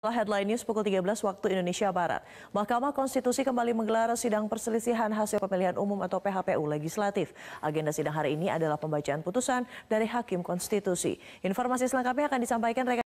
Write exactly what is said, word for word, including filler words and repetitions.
Headline News pukul tiga belas waktu Indonesia Barat. Mahkamah Konstitusi kembali menggelar sidang perselisihan hasil pemilihan umum atau P H P U legislatif. Agenda sidang hari ini adalah pembacaan putusan dari Hakim Konstitusi. Informasi selengkapnya akan disampaikan rekan